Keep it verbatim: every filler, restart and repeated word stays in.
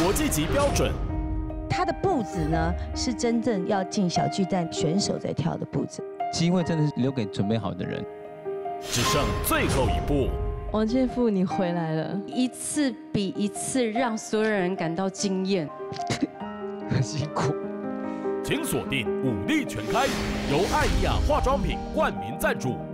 国际级标准。 它的步子呢，是真正要进小巨蛋选手在跳的步子。 机会真的是留给准备好的人。 只剩最后一步。 王建富，你回来了， 一次比一次让所有人感到惊艳。 很辛苦。 请锁定武力全开，由艾怡雅化妆品冠名赞助。